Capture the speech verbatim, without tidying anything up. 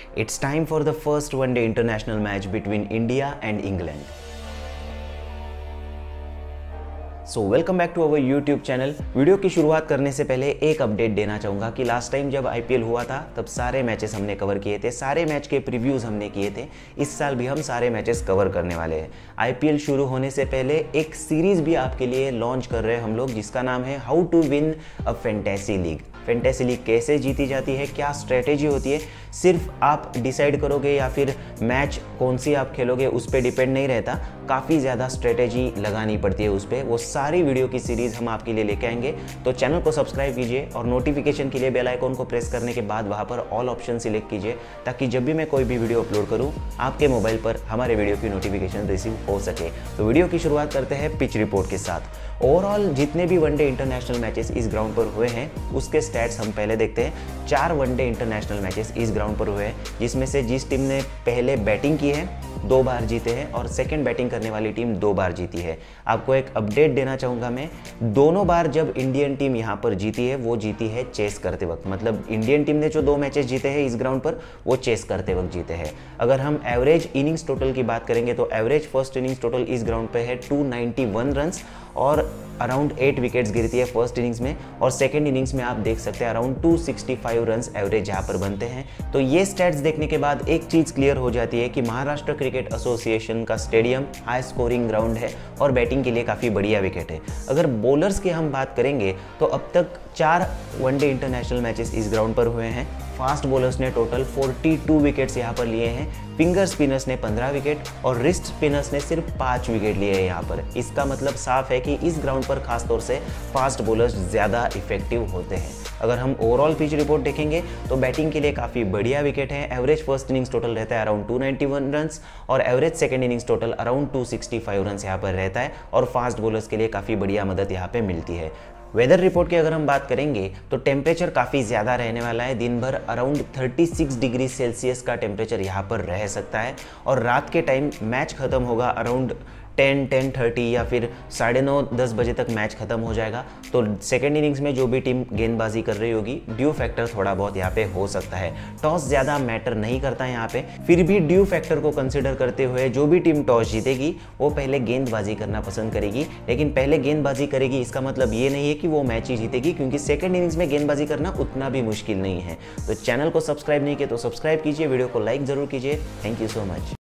It's time for the first one-day international match between India and England. So welcome back to our YouTube channel. Video की शुरुआत करने से पहले एक update देना चाहूँगा कि लास्ट टाइम जब आईपीएल हुआ था तब सारे मैचेस हमने कवर किए थे, सारे मैच के प्रीव्यूज़ हमने किए थे। इस साल भी हम सारे मैचेस कवर करने वाले हैं। आईपीएल शुरू होने से पहले एक सीरीज़ भी आपके लिए लॉन्च कर रहे हैं हम लोग, जिसका नाम है how to win a fantasy league. Fantasy league कैसे जीती जाती है, क्या स्ट्रेटेजी होती है, सिर्फ आप डिसाइड करोगे या फिर मैच कौन सी आप खेलोगे उस पर डिपेंड नहीं रहता। काफ़ी ज़्यादा स्ट्रेटेजी लगानी पड़ती है उस पर। वो सारी वीडियो की सीरीज़ हम आपके लिए लेके आएंगे, तो चैनल को सब्सक्राइब कीजिए और नोटिफिकेशन के लिए बेल आइकॉन को प्रेस करने के बाद वहाँ पर ऑल ऑप्शन सिलेक्ट कीजिए, ताकि जब भी मैं कोई भी वीडियो अपलोड करूँ आपके मोबाइल पर हमारे वीडियो की नोटिफिकेशन रिसीव हो सके। तो वीडियो की शुरुआत करते हैं पिच रिपोर्ट के साथ। ओवरऑल जितने भी वनडे इंटरनेशनल मैचेस इस ग्राउंड पर हुए हैं उसके स्टैट्स हम पहले देखते हैं। चार वनडे इंटरनेशनल मैचेस इस ग्राउंड पर हुए हैं, जिसमें से जिस टीम ने पहले बैटिंग की है दो बार जीते हैं और सेकंड बैटिंग करने वाली टीम दो बार जीती है। आपको एक अपडेट देना चाहूँगा मैं, दोनों बार जब इंडियन टीम यहाँ पर जीती है वो जीती है चेस करते वक्त। मतलब इंडियन टीम ने जो दो मैचेस जीते हैं इस ग्राउंड पर वो चेस करते वक्त जीते हैं। अगर हम एवरेज इनिंग्स टोटल की बात करेंगे तो एवरेज फर्स्ट इनिंग्स टोटल इस ग्राउंड पर है टू नाइन्टी वन रन्स और अराउंड एट विकेट्स गिरती है फर्स्ट इनिंग्स में, और सेकंड इनिंग्स में आप देख सकते हैं around two sixty five runs average यहाँ पर बनते हैं। तो ये स्टैट्स देखने के बाद एक चीज़ क्लियर हो जाती है कि महाराष्ट्र क्रिकेट एसोसिएशन का स्टेडियम हाई स्कोरिंग ग्राउंड है और बैटिंग के लिए काफ़ी बढ़िया विकेट है। अगर बॉलर्स की हम बात करेंगे तो अब तक चार वनडे इंटरनेशनल मैचेस इस ग्राउंड पर हुए हैं। फास्ट बॉलर्स ने टोटल बयालीस विकेट्स यहाँ पर लिए हैं, फिंगर स्पिनर्स ने पंद्रह विकेट और रिस्ट स्पिनर्स ने सिर्फ पाँच विकेट लिए हैं यहाँ पर। इसका मतलब साफ है कि इस ग्राउंड पर खासतौर से फास्ट बॉलर्स ज़्यादा इफेक्टिव होते हैं। अगर हम ओवरऑल पिच रिपोर्ट देखेंगे तो बैटिंग के लिए काफ़ी बढ़िया विकेट है। एवरेज फर्स्ट इनिंग्स टोटल रहता है around two ninety one runs और average second innings total around two sixty five runs यहाँ पर रहता है, और फास्ट बॉलर्स के लिए काफ़ी बढ़िया मदद यहाँ पे मिलती है। वेदर रिपोर्ट की अगर हम बात करेंगे तो टेम्परेचर काफ़ी ज़्यादा रहने वाला है। दिन भर अराउंड छत्तीस डिग्री सेल्सियस का टेम्परेचर यहाँ पर रह सकता है, और रात के टाइम मैच ख़त्म होगा अराउंड टेन टेन थर्टी या फिर साढ़े नौ दस बजे तक मैच खत्म हो जाएगा। तो सेकेंड इनिंग्स में जो भी टीम गेंदबाजी कर रही होगी ड्यू फैक्टर थोड़ा बहुत यहाँ पे हो सकता है। टॉस ज़्यादा मैटर नहीं करता है यहाँ पे, फिर भी ड्यू फैक्टर को कंसिडर करते हुए जो भी टीम टॉस जीतेगी वो पहले गेंदबाजी करना पसंद करेगी। लेकिन पहले गेंदबाजी करेगी इसका मतलब ये नहीं है कि वो मैच ही जीतेगी, क्योंकि सेकेंड इनिंग्स में गेंदबाजी करना उतना भी मुश्किल नहीं है। तो चैनल को सब्सक्राइब नहीं किया तो सब्सक्राइब कीजिए, वीडियो को लाइक ज़रूर कीजिए। Thank you so much.